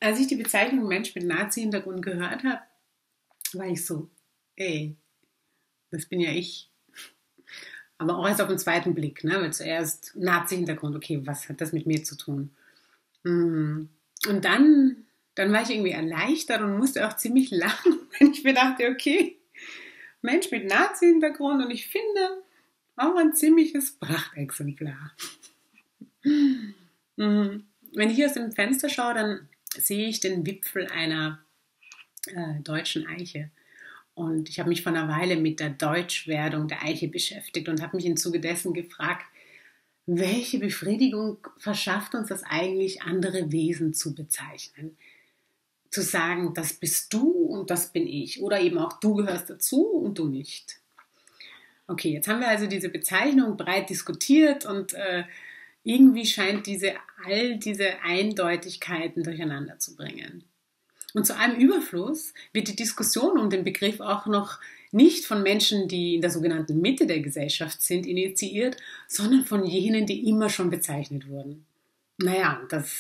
Als ich die Bezeichnung Mensch mit Nazi-Hintergrund gehört habe, war ich so, ey, das bin ja ich. Aber auch erst auf den zweiten Blick, ne? Weil zuerst Nazi-Hintergrund, okay, was hat das mit mir zu tun? Mhm. Und dann war ich irgendwie erleichtert und musste auch ziemlich lachen, wenn ich mir dachte, okay, Mensch mit Nazi-Hintergrund und ich finde auch ein ziemliches Prachtexemplar. Mhm. Wenn ich hier aus dem Fenster schaue, dann sehe ich den Wipfel einer deutschen Eiche. Und ich habe mich vor einer Weile mit der Deutschwerdung der Eiche beschäftigt und habe mich im Zuge dessen gefragt, welche Befriedigung verschafft uns das eigentlich, andere Wesen zu bezeichnen? Zu sagen, das bist du und das bin ich. Oder eben auch du gehörst dazu und du nicht. Okay, jetzt haben wir also diese Bezeichnung breit diskutiert und irgendwie scheint all diese Eindeutigkeiten durcheinander zu bringen. Und zu allem Überfluss wird die Diskussion um den Begriff auch noch nicht von Menschen, die in der sogenannten Mitte der Gesellschaft sind, initiiert, sondern von jenen, die immer schon bezeichnet wurden. Naja,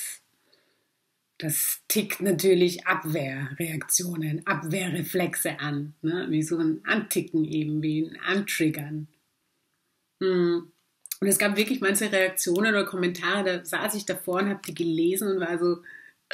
das tickt natürlich Abwehrreaktionen, Abwehrreflexe an, ne? Wie so ein Anticken eben, wie ein Antriggern. Und es gab wirklich manche Reaktionen oder Kommentare, da saß ich davor und habe die gelesen und war so,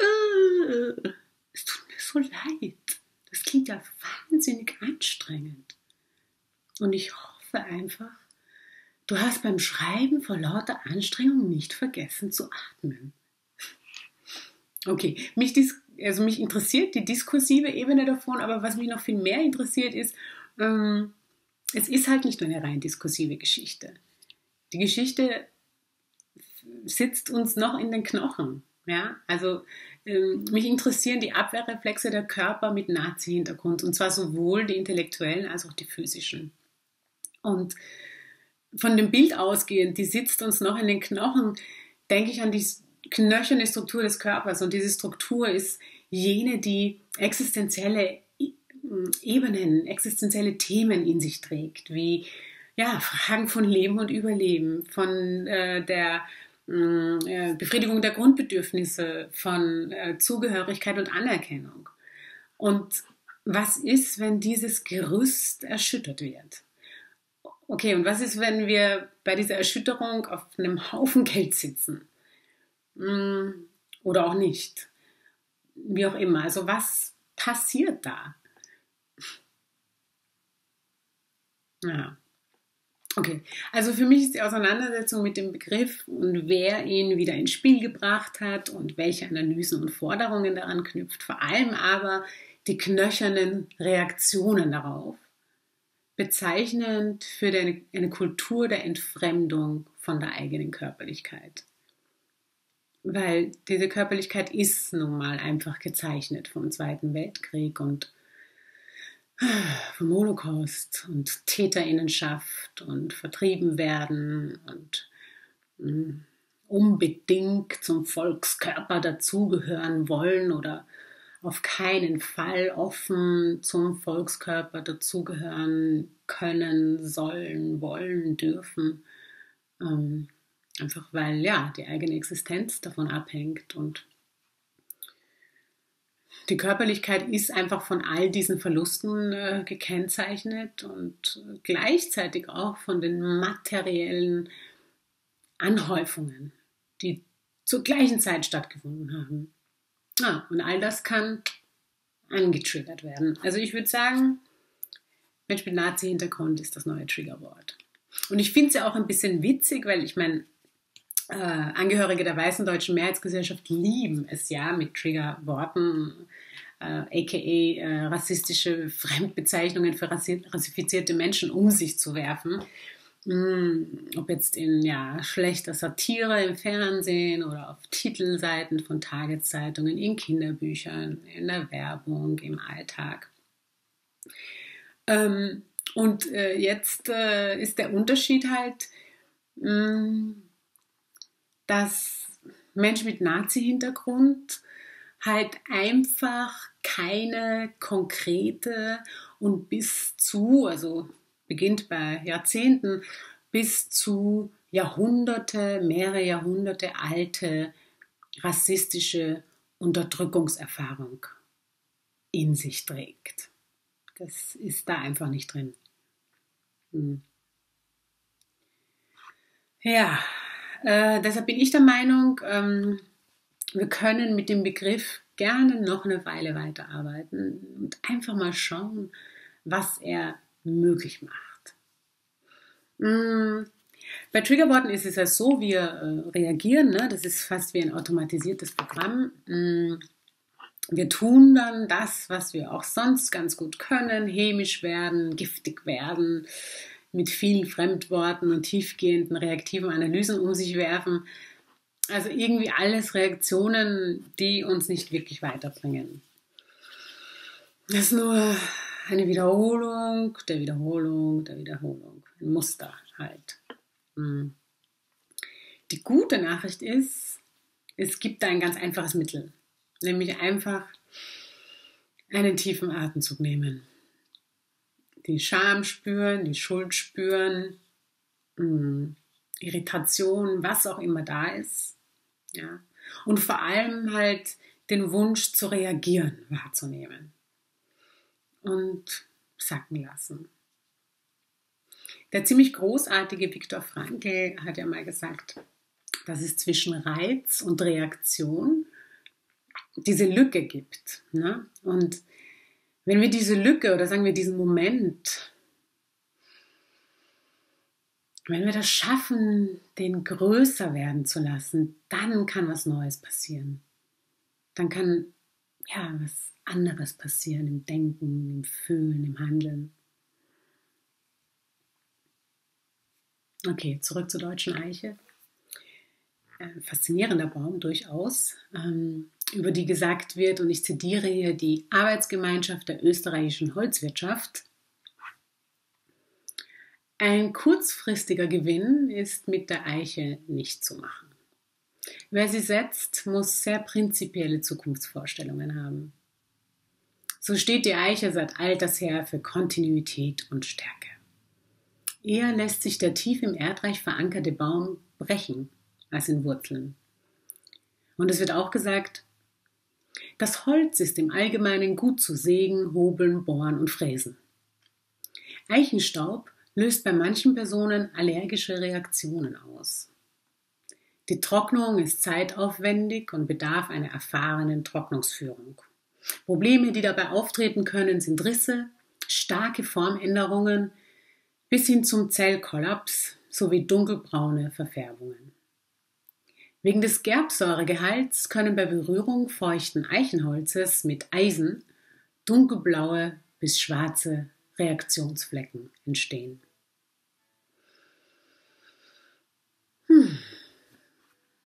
es tut mir so leid. Das klingt ja wahnsinnig anstrengend. Und ich hoffe einfach, du hast beim Schreiben vor lauter Anstrengung nicht vergessen zu atmen. Okay, mich interessiert die diskursive Ebene davon, aber was mich noch viel mehr interessiert ist, es ist halt nicht nur eine rein diskursive Geschichte. Die Geschichte sitzt uns noch in den Knochen. Ja? Also mich interessieren die Abwehrreflexe der Körper mit Nazi-Hintergrund, und zwar sowohl die intellektuellen als auch die physischen. Und von dem Bild ausgehend, die sitzt uns noch in den Knochen, denke ich an die knöcherne Struktur des Körpers. Und diese Struktur ist jene, die existenzielle Ebenen, existenzielle Themen in sich trägt, wie ja, Fragen von Leben und Überleben, von der Befriedigung der Grundbedürfnisse, von Zugehörigkeit und Anerkennung. Und was ist, wenn dieses Gerüst erschüttert wird? Okay, und was ist, wenn wir bei dieser Erschütterung auf einem Haufen Geld sitzen? Oder auch nicht? Wie auch immer. Also was passiert da? Ja. Okay, also für mich ist die Auseinandersetzung mit dem Begriff und wer ihn wieder ins Spiel gebracht hat und welche Analysen und Forderungen daran knüpft, vor allem aber die knöchernen Reaktionen darauf, bezeichnend für eine Kultur der Entfremdung von der eigenen Körperlichkeit. Weil diese Körperlichkeit ist nun mal einfach gezeichnet vom Zweiten Weltkrieg und vom Holocaust und Täterinnenschaft und vertrieben werden und unbedingt zum Volkskörper dazugehören wollen oder auf keinen Fall offen zum Volkskörper dazugehören können, sollen, wollen, dürfen. Einfach weil ja die eigene Existenz davon abhängt und die Körperlichkeit ist einfach von all diesen Verlusten gekennzeichnet und gleichzeitig auch von den materiellen Anhäufungen, die zur gleichen Zeit stattgefunden haben. Ja, und all das kann angetriggert werden. Also ich würde sagen, Mensch mit Nazi-Hintergrund ist das neue Triggerwort. Und ich finde es ja auch ein bisschen witzig, weil ich meine, Angehörige der weißen deutschen Mehrheitsgesellschaft lieben es ja mit Triggerworten, aka rassistische Fremdbezeichnungen für rassifizierte Menschen um sich zu werfen. Ob jetzt in schlechter Satire im Fernsehen oder auf Titelseiten von Tageszeitungen, in Kinderbüchern, in der Werbung, im Alltag. Jetzt ist der Unterschied halt, dass Menschen mit Nazi-Hintergrund halt einfach keine konkrete und also beginnt bei Jahrzehnten, bis zu mehrere Jahrhunderte alte rassistische Unterdrückungserfahrung in sich trägt. Das ist da einfach nicht drin. Ja, deshalb bin ich der Meinung, wir können mit dem Begriff gerne noch eine Weile weiterarbeiten und einfach mal schauen, was er möglich macht. Bei Triggerworten ist es ja so, wir reagieren, ne? Das ist fast wie ein automatisiertes Programm. Wir tun dann das, was wir auch sonst ganz gut können, hämisch werden, giftig werden, mit vielen Fremdworten und tiefgehenden reaktiven Analysen um sich werfen. Also irgendwie alles Reaktionen, die uns nicht wirklich weiterbringen. Das ist nur eine Wiederholung, der Wiederholung, der Wiederholung. Ein Muster halt. Die gute Nachricht ist, es gibt da ein ganz einfaches Mittel. Nämlich einfach einen tiefen Atemzug nehmen. Die Scham spüren, die Schuld spüren, Irritation, was auch immer da ist. Ja. Und vor allem halt den Wunsch zu reagieren wahrzunehmen. Und sacken lassen. Der ziemlich großartige Viktor Frankl hat ja mal gesagt, dass es zwischen Reiz und Reaktion diese Lücke gibt. Ne? Und wenn wir diese Lücke oder sagen wir diesen Moment, wenn wir das schaffen, den größer werden zu lassen, dann kann was Neues passieren. Dann kann was anderes passieren im Denken, im Fühlen, im Handeln. Okay, zurück zur deutschen Eiche. Faszinierender Baum durchaus, über die gesagt wird, und ich zitiere hier die Arbeitsgemeinschaft der österreichischen Holzwirtschaft: Ein kurzfristiger Gewinn ist mit der Eiche nicht zu machen. Wer sie setzt, muss sehr prinzipielle Zukunftsvorstellungen haben. So steht die Eiche seit alters her für Kontinuität und Stärke. Eher lässt sich der tief im Erdreich verankerte Baum brechen als in Wurzeln. Und es wird auch gesagt, das Holz ist im Allgemeinen gut zu sägen, hobeln, bohren und fräsen. Eichenstaub löst bei manchen Personen allergische Reaktionen aus. Die Trocknung ist zeitaufwendig und bedarf einer erfahrenen Trocknungsführung. Probleme, die dabei auftreten können, sind Risse, starke Formänderungen bis hin zum Zellkollaps sowie dunkelbraune Verfärbungen. Wegen des Gerbsäuregehalts können bei Berührung feuchten Eichenholzes mit Eisen dunkelblaue bis schwarze Reaktionsflecken entstehen.